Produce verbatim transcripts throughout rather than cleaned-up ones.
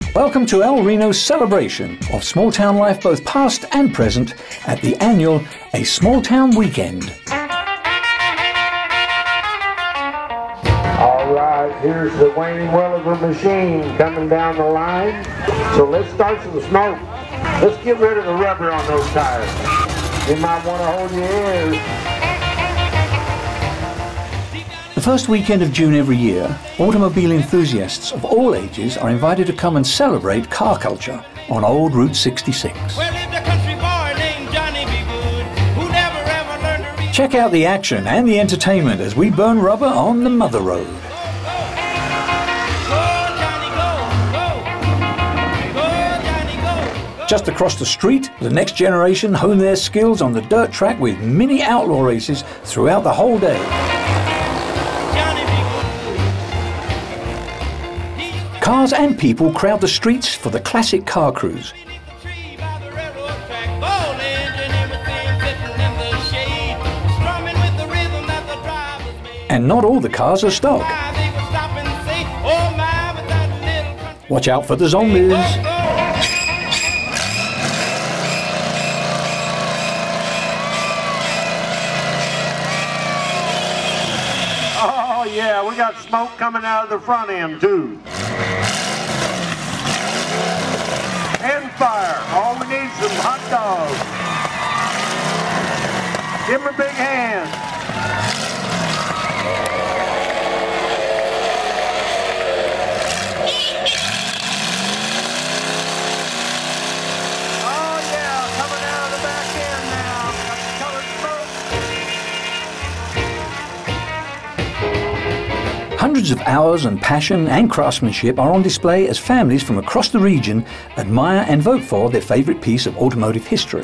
Welcome to El Reno's celebration of small town life, both past and present, at the annual A Smalltown Weekend. All right, here's the Wayne Welliver machine coming down the line. So let's start some smoke. Let's get rid of the rubber on those tires. You might want to hold your ears. The first weekend of June every year, automobile enthusiasts of all ages are invited to come and celebrate car culture on Old Route sixty-six. Check out the action and the entertainment as we burn rubber on the Mother Road. Just across the street, the next generation hone their skills on the dirt track with mini outlaw races throughout the whole day. Cars and people crowd the streets for the classic car cruise. And not all the cars are stock. Watch out for the zombies. Oh yeah, we got smoke coming out of the front end too. And fire. All we need is some hot dogs. Give them a big hand. Oh yeah, coming out of the back end now. Got the colored smoke. Hundreds of hours and passion and craftsmanship are on display as families from across the region admire and vote for their favourite piece of automotive history.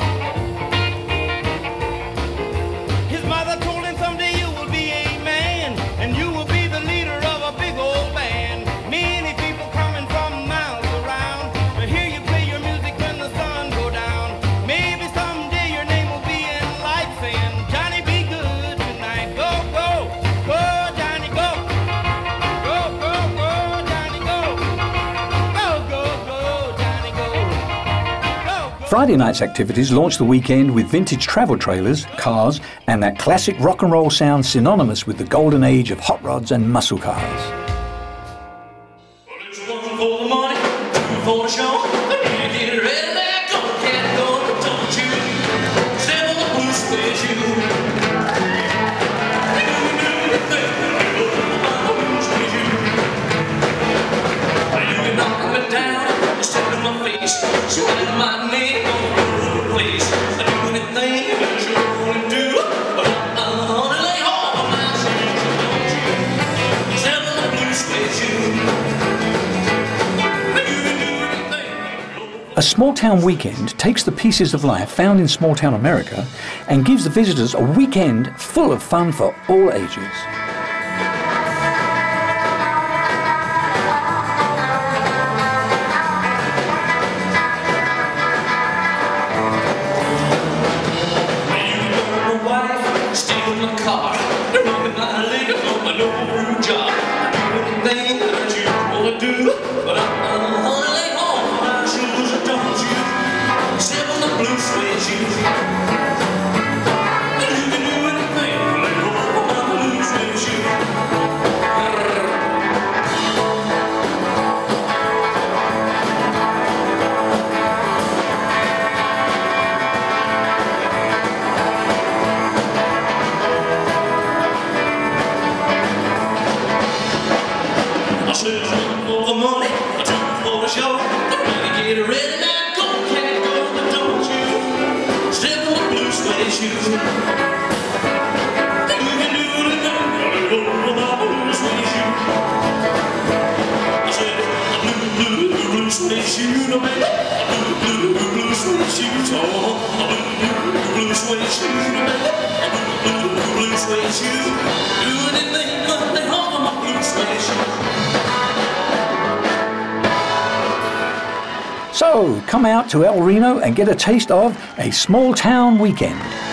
His mother told him someday you will be a man and you will be the leader of a big old band. Many people coming from miles around to hear you play your music when the sun go down. Maybe someday your name will be in lights saying, Johnny, be good tonight. Go, go, go, Johnny, go. Friday night's activities launch the weekend with vintage travel trailers, cars, and that classic rock and roll sound synonymous with the golden age of hot rods and muscle cars. Well, it's one for the money, two for the show. Get ready now, go, can't go, don't you? Seven the blue suede shoe. You can knock me down, step in my face, sweat my name. A Smalltown Weekend takes the pieces of life found in small-town America and gives the visitors a weekend full of fun for all ages. So, come out to El Reno and get a taste of A Smalltown Weekend.